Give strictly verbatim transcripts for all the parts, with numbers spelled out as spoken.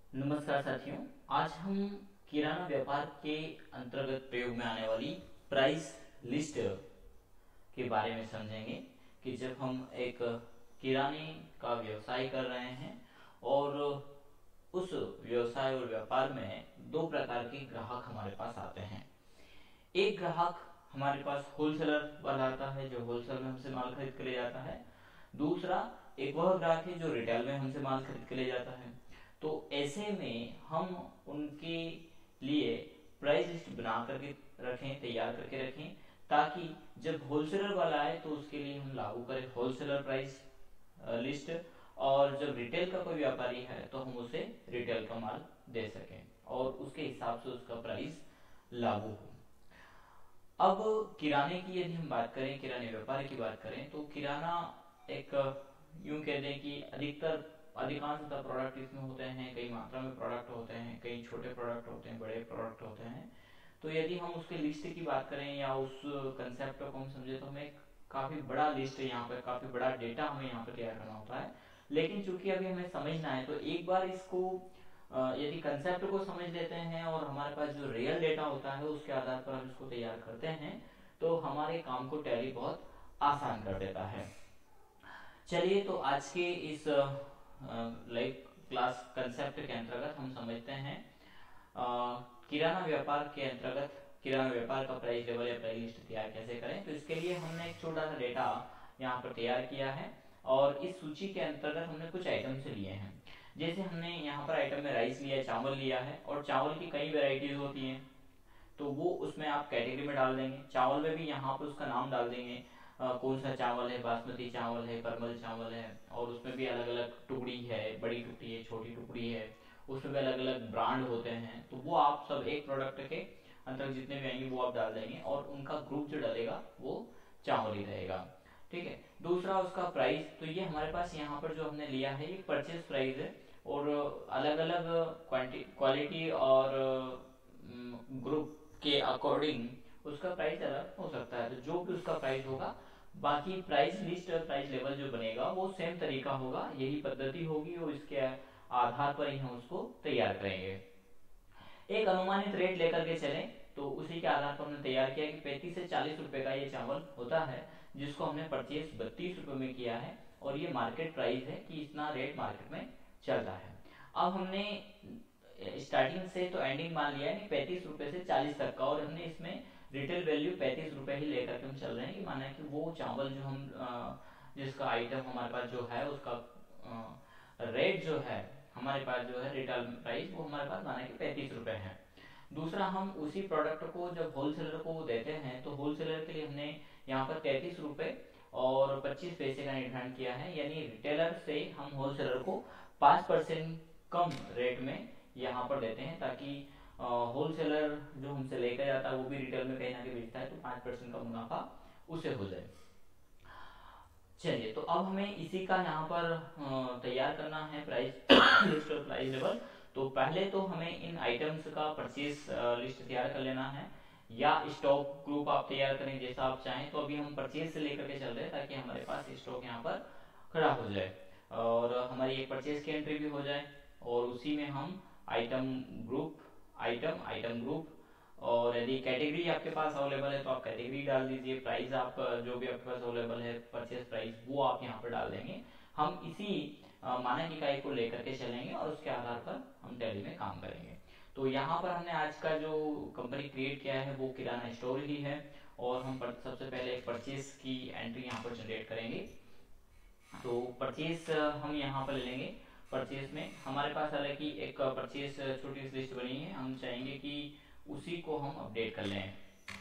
नमस्कार साथियों। आज हम किराना व्यापार के अंतर्गत प्रयोग में आने वाली प्राइस लिस्ट के बारे में समझेंगे कि जब हम एक किराने का व्यवसाय कर रहे हैं और उस व्यवसाय और व्यापार में दो प्रकार के ग्राहक हमारे पास आते हैं। एक ग्राहक हमारे पास होलसेलर वाला आता है जो होलसेल में हमसे माल खरीद के ले जाता है। दूसरा एक वह ग्राहक है जो रिटेल में हमसे माल खरीद के ले जाता है। तो ऐसे में हम उनके लिए प्राइस लिस्ट बना करके रखें, तैयार करके रखें, ताकि जब होलसेलर वाला आए तो उसके लिए हम लागू करें होलसेलर प्राइस लिस्ट, और जब रिटेल का कोई व्यापारी है तो हम उसे रिटेल का माल दे सकें और उसके हिसाब से उसका प्राइस लागू हो। अब किराने की यदि हम बात करें, किराने व्यापार की बात करें, तो किराना एक यूं कह दें कि अधिकतर अधिकांशतः प्रोडक्ट इसमें होते हैं, कई मात्रा में प्रोडक्ट होते हैं, कई छोटे प्रोडक्ट होते हैं, बड़े प्रोडक्ट होते हैं। तो यदि हम उसके लिस्ट की बात करें या उस कंसेप्ट को हम समझे तो हमें काफी बड़ा लिस्ट यहाँ पर, काफी बड़ा डेटा हमें यहाँ पर तैयार करना होता है। लेकिन चूंकि अभी हमें समझना है तो एक बार इसको यदि कंसेप्ट को समझ लेते हैं और हमारे पास जो रियल डेटा होता है उसके आधार पर हम इसको तैयार करते हैं तो हमारे काम को टैली बहुत आसान कर देता है। चलिए, तो आज के इस लाइव क्लास कंसेप्ट के अंतर्गत हम समझते हैं किराना व्यापार के अंतर्गत किराना व्यापार का प्राइस लेवल या प्राइस लिस्ट तैयार कैसे करें। तो इसके लिए हमने एक छोटा सा डेटा यहाँ पर तैयार किया है और इस सूची के अंतर्गत हमने कुछ आइटम से लिए हैं। जैसे हमने यहाँ पर आइटम में राइस लिया, चावल लिया है, और चावल की कई वेराइटीज होती हैं तो वो उसमें आप कैटेगरी में डाल देंगे। चावल में भी यहाँ पर उसका नाम डाल देंगे, आ, कौन सा चावल है, बासमती चावल है, परमल चावल है, और उसमें भी अलग अलग टुकड़ी है, बड़ी टुकड़ी है, छोटी टुकड़ी है, उसमें भी अलग अलग ब्रांड होते हैं। तो वो आप सब एक प्रोडक्ट के अंदर जितने भी आएंगे वो आप डाल देंगे और उनका ग्रुप जो डालेगा वो चावल ही रहेगा। ठीक है। दूसरा उसका प्राइस, तो ये हमारे पास यहाँ पर जो हमने लिया है ये परचेज प्राइस है और अलग अलग क्वालिटी और ग्रुप के अकॉर्डिंग उसका प्राइस अलग हो सकता है। तो जो भी उसका प्राइस होगा, बाकी प्राइस लिस्ट और प्राइस लेवल जो बनेगा वो सेम तरीका होगा, यही पद्धति होगी और इसके आधार पर ही हम उसको तैयार करेंगे। एक अनुमानित रेट लेकर के चलें तो उसी के आधार पर हमने तैयार किया कि पैंतीस से चालीस रुपए का ये चावल होता है जिसको हमने परचेज बत्तीस रुपए में किया है और ये मार्केट प्राइस है कि इतना रेट मार्केट में चलता है। अब हमने स्टार्टिंग से तो एंडिंग मान लिया है पैंतीस रुपए से चालीस तक का, और हमने इसमें रिटेल वैल्यू पैंतीस रुपए ही लेकर के हम चल रहे हैं कि माना कि वो चावल जो हम जिसका आइटम हमारे पास जो है उसका रेट जो है हमारे पास जो है रिटेल प्राइस वो हमारे पास माना कि पैंतीस रुपए है। दूसरा, हम उसी प्रोडक्ट को जब होलसेलर को देते हैं तो होलसेलर के लिए हमने यहाँ पर तैतीस रुपए और पच्चीस पैसे का निर्धारण किया है, यानी रिटेलर से हम होलसेलर को पाँच परसेंट कम रेट में यहाँ पर देते हैं ताकि होलसेलर जो हमसे लेकर जाता है वो भी रिटेल में कहीं ना कहीं बेचता है तो पाँच परसेंट का मुनाफा उसे हो जाए। चलिए, तो अब हमें इसी का यहाँ पर तैयार करना है प्राइस लिस्ट और प्राइस लेवल। तो पहले तो हमें इन आइटम्स का परचेज लिस्ट तैयार कर लेना है या स्टॉक ग्रुप आप तैयार करें जैसा आप चाहें। तो अभी हम परचेज से लेकर के चल रहे हैं ताकि हमारे पास स्टॉक यहाँ पर खड़ा हो जाए और हमारी एक परचेज की एंट्री भी हो जाए और उसी में हम item group item item group और यदि कैटेगरी आपके पास अवेलेबल है तो आप कैटेगरी डाल दीजिए, प्राइस आप जो भी आपके पास अवेलेबल है परचेज प्राइस वो आप यहाँ पर डाल देंगे। हम इसी मानक इकाई को लेकर के चलेंगे और उसके आधार पर हम टैली में काम करेंगे। तो यहाँ पर हमने आज का जो कंपनी क्रिएट किया है वो किराना स्टोर ही है और हम सबसे पहले परचेज की एंट्री यहाँ पर जनरेट करेंगे। तो परचेज हम यहाँ पर ले लेंगे। परचेज में हमारे पास हालांकि एक परचेज छोटी सी लिस्ट बनी है, हम चाहेंगे कि उसी को हम अपडेट कर लें।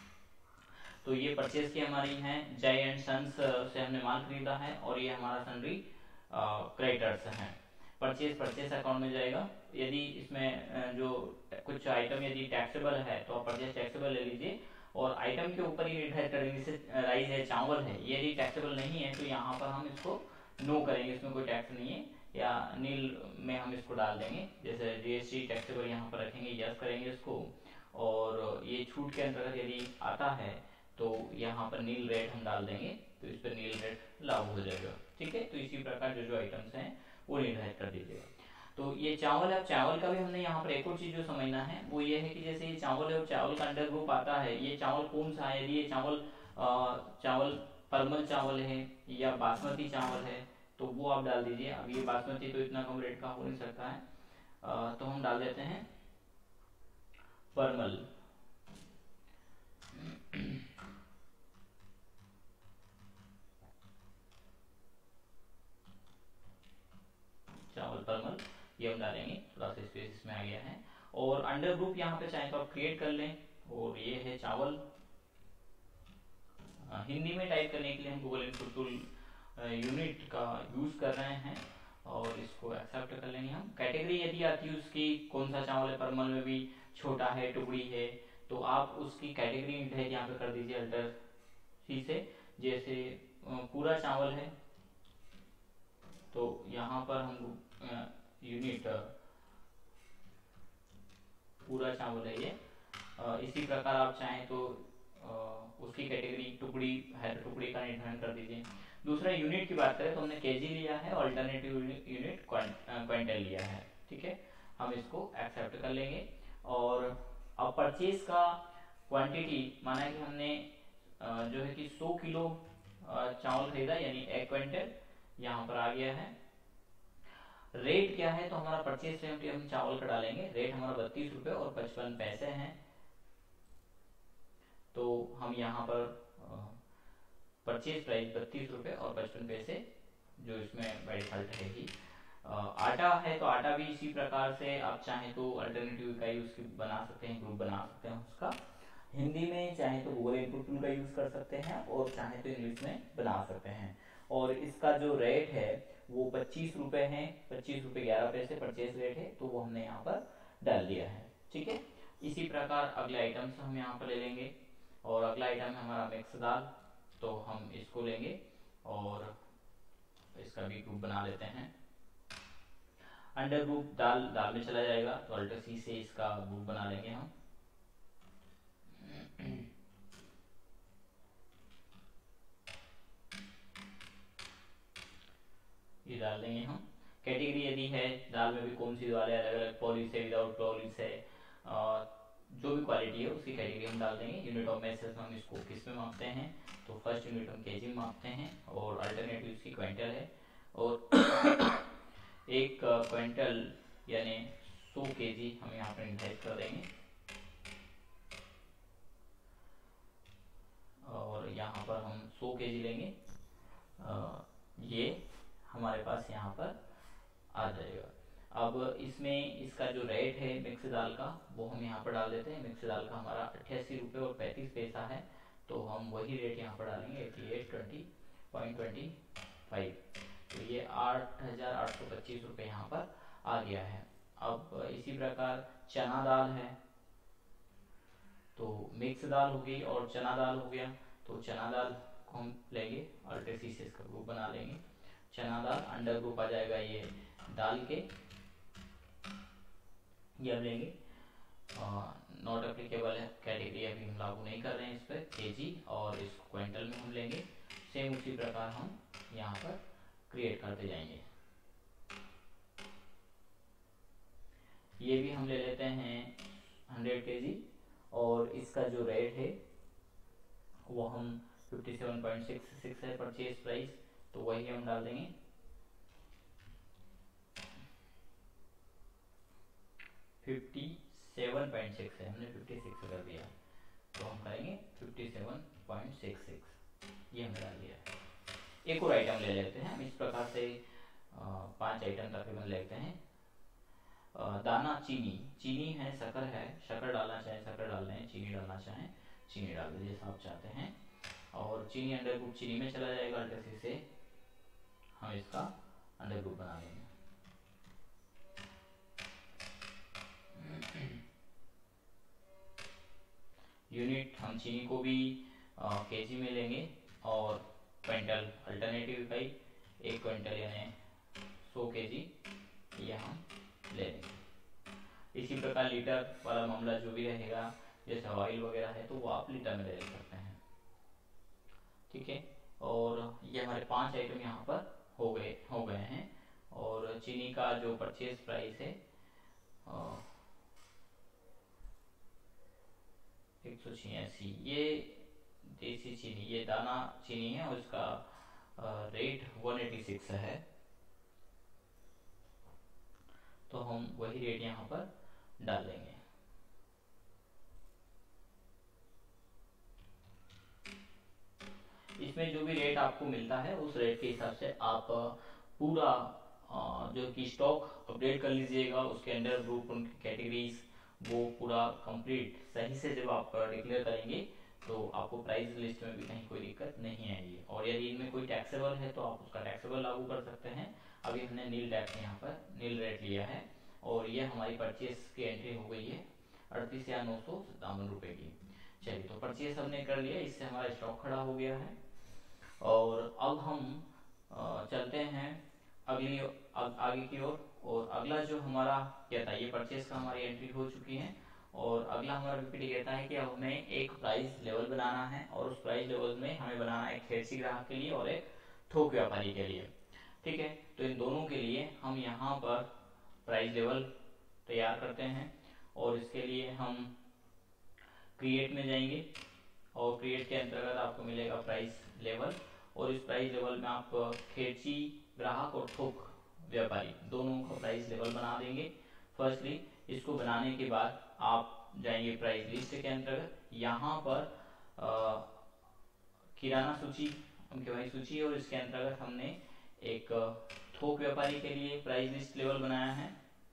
तो ये परचेज की हमारी है, जय एंड सन्स से हमने माल खरीदा है और ये हमारा सन्ड्री क्रेडिटर्स है। परचेज परचेज अकाउंट में जाएगा। यदि इसमें जो कुछ आइटम यदि टैक्सेबल है तो आप परचेज टैक्सेबल ले लीजिए और आइटम के ऊपर ही निर्धारित करेंगे, जैसे राइस है, चावल है, यदि टैक्सेबल नहीं है तो यहाँ पर हम इसको नो करेंगे, इसमें कोई टैक्स नहीं है, या नील में हम इसको डाल देंगे। जैसे जीएसटी टैक्सेबल यहाँ पर रखेंगे, यस करेंगे इसको, और ये छूट के अंतर्गत यदि आता है तो यहाँ पर नील रेट हम डाल देंगे तो इस पर नील रेट लागू हो जाएगा। ठीक है। तो इसी प्रकार जो जो आइटम्स हैं वो निर्धारित कर दीजिएगा। तो ये चावल है, चावल का भी हमने यहाँ पर एक और चीज जो समझना है वो ये है कि जैसे ये चावल है और चावल का अंडर ग्रुप आता है, ये चावल कौन सा है, यदि ये चावल अ, चावल परमल चावल है या बासमती चावल है तो वो आप डाल दीजिए। अब ये बासमती तो इतना कम रेट का हो नहीं सकता है, अ, तो हम डाल देते हैं परमल। चावल परमल ये हम डालेंगे, थोड़ा सा स्पेस इसमें आ गया है। और अंडर ग्रुप यहाँ पे चाहे तो आप क्रिएट कर लें, और ये है चावल। अ, हिंदी में टाइप करने के लिए हम गूगल इनपुट टूल यूनिट का यूज कर रहे हैं और इसको एक्सेप्ट कर लेंगे हम। कैटेगरी यदि आती है उसकी कौन सा चावल है, परमल में भी छोटा है, टुकड़ी है, तो आप उसकी कैटेगरी है यहाँ पे कर दीजिए अल्टर सी से। जैसे अ, पूरा चावल है तो यहाँ पर हम यूनिट पूरा चावल है ये। अ, इसी प्रकार आप चाहें तो अ, उसकी कैटेगरी टुकड़ी है तो टुकड़ी का निर्धारण कर दीजिए। दूसरा यूनिट की बात करें तो हमने केजी लिया है, अल्टरनेटिव यूनिट क्विंटल लिया है, ठीक है। हम इसको एक्सेप्ट कर लेंगे। और अब परचेज का क्वांटिटी माना कि हमने अ, जो है कि सौ किलो अ, चावल खरीदा यानी एक क्विंटल यहाँ पर आ गया है। रेट क्या है तो हमारा परचेज रेट हम चावल का डालेंगे, रेट हमारा बत्तीस रुपए और पचपन पैसे हैं। तो हम यहाँ पर परचेज प्राइस बत्तीस रुपए और पचपन पैसे जो इसमें बाई डिफॉल्ट रहेगी। आटा है तो आटा भी इसी प्रकार से आप चाहें तो अल्टरनेटिव का यूज बना सकते हैं, ग्रुप बना सकते हैं उसका। हिंदी में चाहे तो गूगल इनपुट टूल का यूज कर सकते हैं और चाहे तो इंग्लिश में बना सकते हैं। और इसका जो रेट है वो पच्चीस रुपए है, पच्चीस रुपए ग्यारह पैसे परचेज रेट है, तो वो हमने यहाँ पर डाल दिया है, ठीक है। इसी प्रकार अगले आइटम से हम यहाँ पर ले लेंगे, और अगला आइटम है हमारा मिक्स दाल, तो हम इसको लेंगे और इसका भी ग्रुप बना लेते हैं। अंडर ग्रुप दाल दाल में चला जाएगा तो अल्टर सी से इसका ग्रुप बना लेंगे हम। ये डाल देंगे हम। कैटेगरी यदि है दाल में भी कौन सी दाल है, अलग अलग पॉलिश है, विदाउट पॉलिश है, जो भी क्वालिटी है उसकी कैटेगरी हम डाल देंगे। यूनिट ऑफ मेजर्स में हम इसको किस में मापते हैं तो फर्स्ट यूनिट हम केजी में मापते हैं, और अल्टरनेटिव इसकी क्विंटल है। और एक क्विंटल यानी सौ केजी हम यहाँ पर निर्धारित कर देंगे। और यहाँ पर हम सौ केजी लेंगे, आ, ये हमारे पास यहाँ पर आ जाएगा। अब इसमें इसका जो रेट है मिक्स दाल का वो हम यहाँ पर डाल देते हैं। मिक्स दाल का हमारा अट्ठासी रुपये और पैंतीस पैसा है, तो हम वही रेट यहाँ पर डालेंगे eighty eight twenty point twenty five. तो ये आठ हजार आठ सौ पच्चीस रुपये यहाँ पर आ गया है। अब इसी प्रकार चना दाल है तो मिक्स दाल हो गई और चना दाल हो गया, तो चना दाल को हम लेंगे अल्टर से इसका ग्रुप बना लेंगे। चना दाल अंडर ग्रुप आ जाएगा ये दाल के, ये हम लेंगे। नॉट एप्लीकेबल है कैटेगरी, अभी हम लागू नहीं कर रहे हैं इस पर, केजी और इसको क्विंटल में हम लेंगे। सेम उसी प्रकार हम यहाँ पर क्रिएट करते जाएंगे। ये भी हम ले लेते हैं हंड्रेड केजी, और इसका जो रेट है वो हम fifty seven point six six है परचेज प्राइस, तो वही हम डाल देंगे। फिफ्टी सेवन पॉइंट सिक्स है, हमने फिफ्टी सिक्स कर दिया, तो हम करेंगे fifty seven point six six, ये हमने डाल दिया है। एक और आइटम ले लेते हैं हम, इस प्रकार से पांच आइटम तकरीबन लेते हैं। दाना चीनी, चीनी है, शक्कर है, शक्कर डालना चाहे शक्कर डाल लें, चीनी डालना चाहें चीनी डाल दीजिए जैसा आप चाहते हैं। और चीनी अंडर ग्रुप चीनी में चला जाएगा, अल्टर से हम इसका अंडर ग्रुप बना लेंगे। यूनिट हम चीनी को भी केजी में लेंगे, और क्विंटल अल्टरनेटिव का ही एक क्विंटल यानी सौ केजी ये हम ले लेंगे। इसी प्रकार लीटर वाला मामला जो भी रहेगा, जैसे ऑयल वगैरह है तो वो आप लीटर में ले सकते हैं, ठीक है। और ये हमारे पांच आइटम यहाँ पर हो गए हो गए हैं। और चीनी का जो परचेज प्राइस है एक सौ छियासी। ये देसी चीनी, ये दाना चीनी है और इसका रेट वन एटी सिक्स है। तो हम वही रेट यहाँ पर डाल देंगे। इसमें जो भी रेट आपको मिलता है उस रेट के हिसाब से आप पूरा जो कि स्टॉक अपडेट कर लीजिएगा। उसके अंडर ग्रुप, उनकी कैटेगरीज, वो पूरा कंप्लीट सही से जब आप डिक्लेयर करेंगे तो आपको प्राइस लिस्ट में भी कहीं कोई दिक्कत नहीं आएगी। और यदि इनमें कोई टैक्सेबल है तो आप उसका टैक्सेबल लागू कर सकते हैं। अभी हमने नील टैक्स यहाँ पर नील रेट लिया है और ये हमारी परचेस की एंट्री हो गई है अड़तीस हजार नौ सौ सत्तावन रुपये की। चलिए, तो परचेस हमने कर लिया, इससे हमारा स्टॉक खड़ा हो गया है। और अब हम चलते हैं अगली आगे की ओर। और, और अगला जो हमारा क्या था, ये परचेस का हमारी एंट्री हो चुकी है। और अगला हमारा पीपीटी कहता है कि अब हमें एक प्राइस लेवल बनाना है और उस प्राइस लेवल में हमें बनाना है एक खेरसी ग्राहक के लिए और एक थोक व्यापारी के लिए। ठीक है, तो इन दोनों के लिए हम यहाँ पर प्राइस लेवल तैयार करते हैं और इसके लिए हम क्रिएट में जाएंगे और क्रिएट के अंतर्गत आपको मिलेगा प्राइस लेवल। और इस प्राइस लेवल में आप खेरची ग्राहक और थोक व्यापारी दोनों का प्राइस लेवल बना देंगे। फर्स्टली इसको बनाने के बाद आप जाएंगे प्राइस लिस्ट के अंतर्गत। यहाँ पर आ, किराना सूची, उनके भाई सूची, और इसके अंतर्गत हमने एक थोक व्यापारी के लिए प्राइस लिस्ट लेवल बनाया है।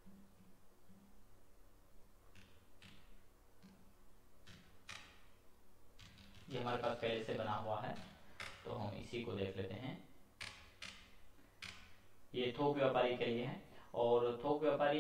ये हमारे पास पहले से बना हुआ है, तो हम इसी को देख लेते हैं। ये थोक व्यापारी के लिए है और थोक व्यापारी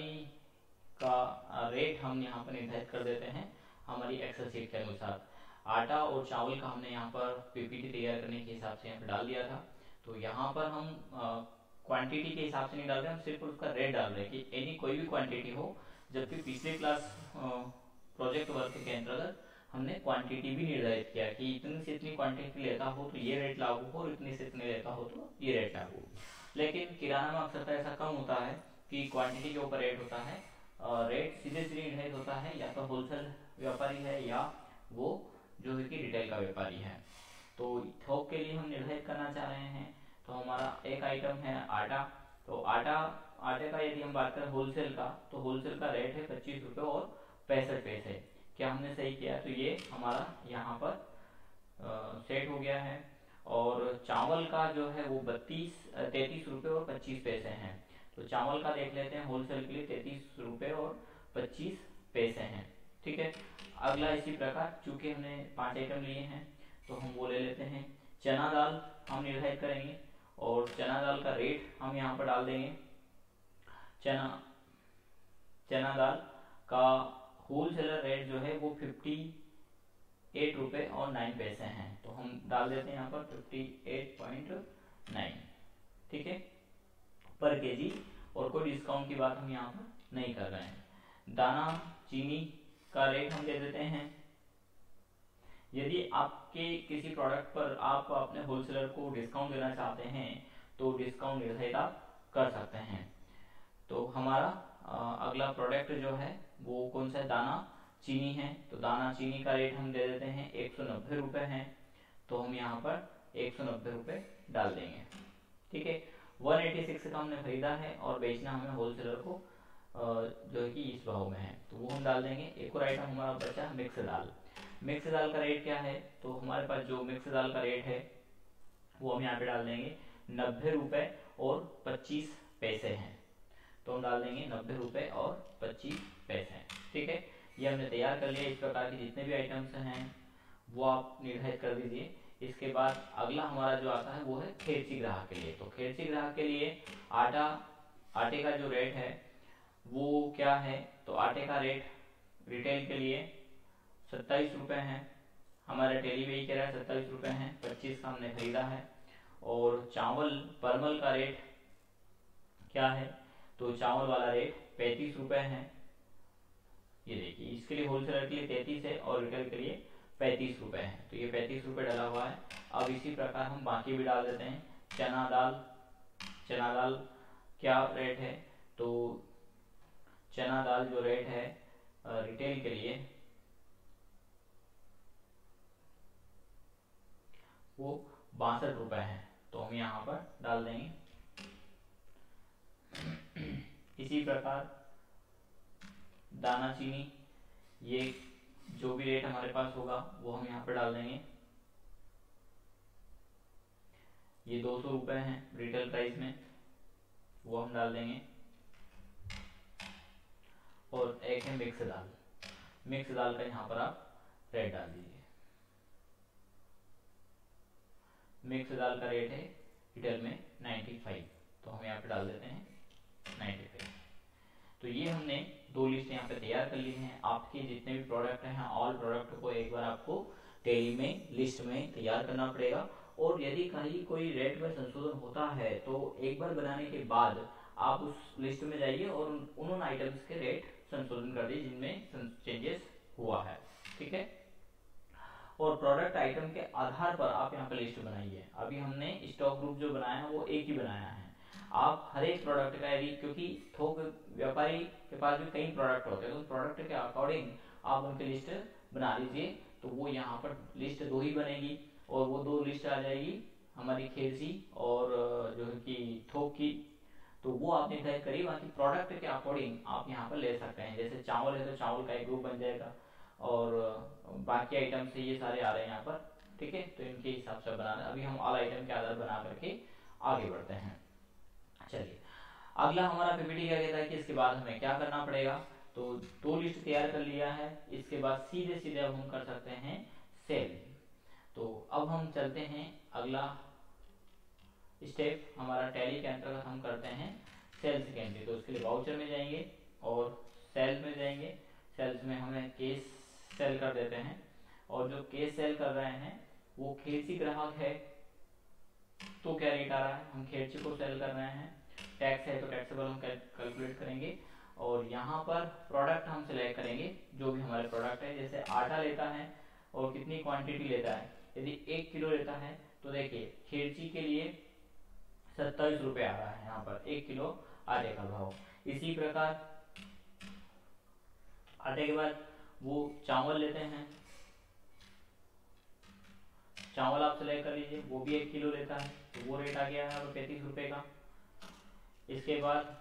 का रेट हम यहाँ पर निर्धारित कर देते हैं हमारी एक्सेल शीट के अनुसार। आटा और चावल का हमने यहाँ पर पीपीटी तैयार करने के हिसाब से यहाँ पर डाल दिया था। तो यहाँ पर हम क्वांटिटी के हिसाब से नहीं डाल रहे, हम सिर्फ उसका रेट डाल रहे हैं कि एनी कोई भी क्वांटिटी हो। जबकि पिछले क्लास प्रोजेक्ट वर्क के अंतर्गत हमने क्वांटिटी भी निर्धारित किया कि इतनी से इतनी क्वांटिटी लेता हो तो ये रेट लागू हो, इतनी से इतनी लेता हो तो ये रेट लागू हो। लेकिन किराना में अक्सर ऐसा कम होता है कि क्वांटिटी के ऊपर रेट होता है, रेट सीधे सीधे निर्धारित होता है, या तो होलसेल व्यापारी है या वो जो है कि रिटेल का व्यापारी है। तो थोक के लिए हम निर्धारित करना चाह रहे हैं। तो हमारा एक आइटम है आटा। तो आटा आटे का यदि हम बात करें होलसेल का, तो होलसेल का रेट है पच्चीस रुपये और पैंसठ पैसे। क्या हमने सही किया? तो ये हमारा यहाँ पर आ, सेट हो गया है। और चावल का जो है वो बत्तीस तैतीस रुपये और पच्चीस पैसे हैं। तो चावल का देख लेते हैं, होलसेल के लिए तैतीस रुपये और पच्चीस पैसे हैं। ठीक है, अगला इसी प्रकार, चूंकि हमने पांच आइटम लिए हैं तो हम वो ले लेते हैं। चना दाल हम निर्धारित करेंगे और चना दाल का रेट हम यहाँ पर डाल देंगे। चना चना दाल का होलसेलर रेट जो है वो फिफ्टी एट रुपये और नाइन पैसे हैं। तो हम डाल देते हैं यहाँ पर फिफ्टी एट पॉइंट नाइन। ठीक है, पर केजी, और कोई डिस्काउंट की बात हम यहाँ पर नहीं कर रहे हैं। दाना चीनी का रेट हम दे देते हैं। यदि आपके किसी प्रोडक्ट पर आप अपने होलसेलर को डिस्काउंट देना चाहते हैं तो डिस्काउंट निर्धारित आप कर सकते हैं। तो हमारा आ, अगला प्रोडक्ट जो है वो कौन सा है? दाना चीनी है। तो दाना चीनी का रेट हम दे देते हैं एक सौ नब्बे रुपये है। तो हम यहाँ पर एक सौ नब्बे रुपये डाल देंगे। ठीक है, एक सौ छियासी का हमने खरीदा है और बेचना हमें होलसेलर को जो है कि इस भाव में है, तो वो हम डाल देंगे। एक और आइटम हमारा बचा मिक्स दाल। मिक्स दाल का रेट क्या है? तो हमारे पास जो मिक्स दाल का रेट है वो हम यहाँ पे डाल देंगे नब्बे रुपये और पच्चीस पैसे हैं। तो हम डाल देंगे नब्बे रुपये और पच्चीस पैसे। ठीक है, ये हमने तैयार कर लिया। इस प्रकार के जितने भी आइटम्स हैं वो आप निर्धारित कर दीजिए। इसके बाद अगला हमारा जो आता है वो है खेरची ग्राहक के लिए। तो खेरची ग्राहक के लिए आटा आटे का जो रेट है वो क्या है? तो आटे का रेट रिटेल के लिए सत्ताईस रुपये है। हमारा टेली वही कह रहा है सत्ताईस रुपये है, पच्चीस का हमने खरीदा है। और चावल परमल का रेट क्या है? तो चावल वाला रेट पैंतीस रुपये है। ये देखिए, इसके लिए होलसेलर के लिए तैतीस है और रिटेल के लिए पैंतीस रुपये है। तो ये पैंतीस रुपये डाला हुआ है। अब इसी प्रकार हम बाकी भी डाल देते हैं। चना दाल चना दाल क्या रेट है, तो चना दाल जो रेट है रिटेल के लिए वो बासठ रुपए है, तो हम यहाँ पर डाल देंगे। इसी प्रकार दाना चीनी, ये जो भी रेट हमारे पास होगा वो हम यहाँ पर डाल देंगे। ये दो सौ रुपये है रिटेल प्राइस में, वो हम डाल देंगे। और एक है मिक्स दाल, मिक्स दाल का यहाँ पर आप रेट डाल दीजिए। मिक्स दाल का रेट है रिटेल में पचानवे, तो हम यहाँ पे डाल देते हैं पचानवे। तो ये हमने दो लिस्ट यहाँ पे तैयार कर ली हैं। आपके जितने भी प्रोडक्ट हैं ऑल प्रोडक्ट को एक बार आपको टैली में लिस्ट में तैयार करना पड़ेगा। और यदि कहीं कोई रेट में संशोधन होता है तो एक बार बनाने के बाद आप उस लिस्ट में जाइए और उन उन आइटम्स के रेट संशोधन कर दीजिए जिनमें चेंजेस हुआ है, ठीक है। और प्रोडक्ट आइटम के आधार पर आप यहाँ पे लिस्ट बनाइए। अभी हमने स्टॉक ग्रुप जो बनाया है वो एक ही बनाया है। आप हर एक प्रोडक्ट का यदि, क्योंकि थोक व्यापारी के पास भी कई प्रोडक्ट होते हैं, तो प्रोडक्ट के अकॉर्डिंग आप उनकी लिस्ट बना लीजिए। तो वो यहाँ पर लिस्ट दो ही बनेगी और वो दो लिस्ट आ जाएगी हमारी खेलसी और जो है कि थोक की। तो वो आप निर्धारित करिए, बाकी प्रोडक्ट के अकॉर्डिंग आप यहाँ पर ले सकते हैं। जैसे चावल है तो चावल का एक ग्रुप बन जाएगा और बाकी आइटम से ये सारे आ रहे हैं यहाँ पर, ठीक है। तो इनके हिसाब से बनाना। अभी हम ऑल आइटम के आधार बना करके आगे बढ़ते हैं। चलिए अगला हमारा पीपीटी क्या कहता है कि इसके बाद हमें क्या करना पड़ेगा। तो दो लिस्ट तैयार कर लिया है, इसके बाद सीधे सीधे अब हम कर सकते हैं सेल। तो अब हम चलते हैं अगला स्टेप हमारा टैली के अंतर्गत हम करते हैं सेल्स की एंट्री। तो उसके लिए वाउचर में जाएंगे और सेल्स में जाएंगे। सेल्स में हमें केस सेल कर देते हैं और जो केस सेल कर रहे हैं वो खेलची ग्राहक है तो क्या रेट आ रहा है, हम खेलची को सेल कर रहे हैं। टैक्स है तो टैक्सेबल हम कैलकुलेट करेंगे और यहाँ पर प्रोडक्ट हम सिलेक्ट करेंगे जो भी हमारे प्रोडक्ट है। जैसे आटा लेता है और कितनी क्वांटिटी लेता है, यदि एक किलो लेता है तो देखिए खेलची के लिए सत्ताईस रुपये आ रहा है यहाँ पर एक किलो आटे का भाव। इसी प्रकार आटे के बाद वो चावल लेते हैं, चावल आप सिलेक्ट कर लीजिए, वो भी एक किलो लेता है तो वो रेट आ गया है पैंतीस रुपए का। इसके बाद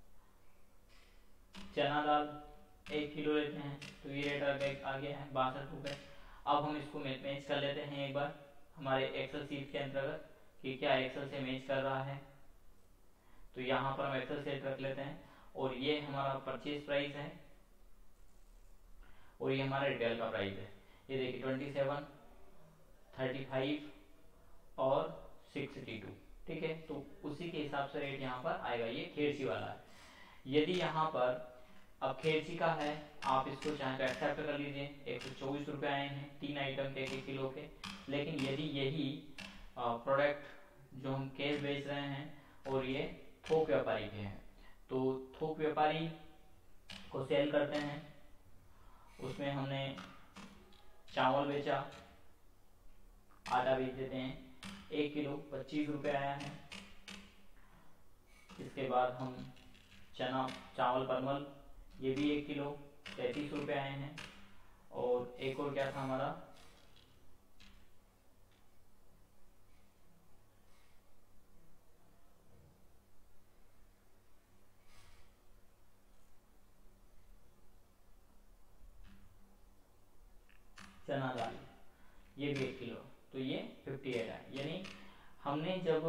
चना दाल एक किलो लेते हैं तो ये रेट आ गया है बासठ रुपए। अब हम इसको मैच कर लेते हैं एक बार हमारे एक्सेल सीट के अंतर्गत कि क्या एक्सेल से मैच कर रहा है। तो यहाँ पर हम एक्सेल सेट रख लेते हैं और ये हमारा परचेज प्राइस है और ये हमारा रिटेल का प्राइस है। ये देखिए ट्वेंटी सेवन, थर्टी फाइव और सिक्सटी टू, ठीक है। तो उसी के हिसाब से रेट यहाँ पर आएगा। ये खेरची वाला है। यदि यहाँ पर अब खेरची का है आप इसको चाहे तो एक्सेप्ट कर लीजिए, एक सौ चौबीस रुपये आए हैं तीन आइटम के एक किलो के। लेकिन यदि यही प्रोडक्ट जो हम केस बेच रहे हैं और ये थोक व्यापारी के हैं तो थोक व्यापारी को सेल करते हैं, उसमें हमने चावल बेचा, आटा बेच देते हैं, एक किलो पच्चीस रुपये आया है। इसके बाद हम चना चावल परमल ये भी एक किलो तैंतीस रुपये आए हैं। और एक और क्या था हमारा चना दाल, ये भी एक किलो, तो ये अट्ठावन है। यानी हमने जब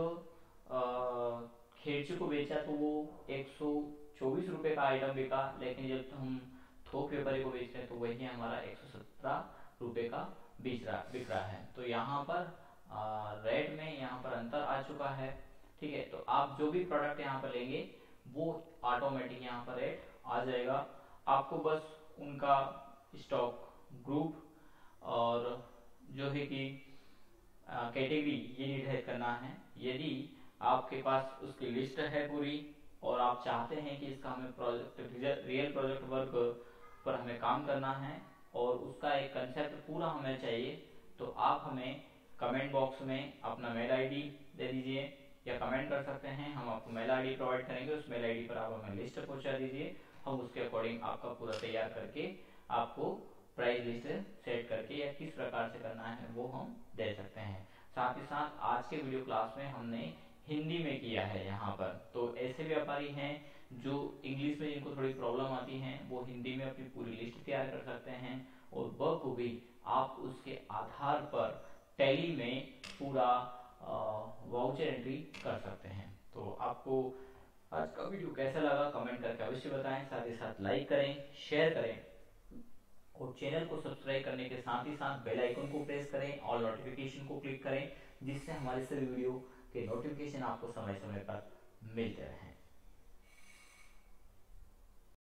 खेरची को बेचा तो वो एक सौ चौबीस रुपये का आइटम बिका, लेकिन जब हम थोक व्यापारी को बेच रहे हैं तो वही हमारा एक सौ सत्रह रुपये का बिक रहा बिक रहा है। तो यहाँ पर रेट में यहाँ पर अंतर आ चुका है, ठीक है। तो आप जो भी प्रोडक्ट यहाँ पर लेंगे वो ऑटोमेटिक यहाँ पर रेट आ जाएगा। आपको बस उनका स्टॉक ग्रुप और जो है कि कैटेगरी ये निर्धारित करना है। यदि आपके पास उसकी लिस्ट है पूरी और आप चाहते हैं कि इसका हमें प्रोजेक्ट रियल प्रोजेक्ट वर्क पर हमें काम करना है और उसका एक कंसेप्ट पूरा हमें चाहिए, तो आप हमें कमेंट बॉक्स में अपना मेल आईडी दे दीजिए या कमेंट कर सकते हैं। हम आपको मेल आईडी प्रोवाइड करेंगे, उस मेल आईडी पर आप हमें लिस्ट पहुंचा दीजिए, हम उसके अकॉर्डिंग आपका पूरा तैयार करके आपको प्राइस लिस्ट सेट करके या किस प्रकार से करना है वो हम दे सकते हैं। साथ ही साथ आज के वीडियो क्लास में हमने हिंदी में किया है यहाँ पर, तो ऐसे व्यापारी हैं जो इंग्लिश में जिनको थोड़ी प्रॉब्लम आती है वो हिंदी में अपनी पूरी लिस्ट तैयार कर सकते हैं और बखूबी आप उसके आधार पर टैली में पूरा वाउचर एंट्री कर सकते हैं। तो आपको आज का वीडियो कैसा लगा कमेंट करके अवश्य बताएं, साथ ही साथ लाइक करें, शेयर करें और चैनल को सब्सक्राइब करने के साथ ही साथ बेल आइकन को प्रेस करें, ऑल नोटिफिकेशन को क्लिक करें, जिससे हमारे सभी वीडियो के नोटिफिकेशन आपको समय समय पर मिलते रहें।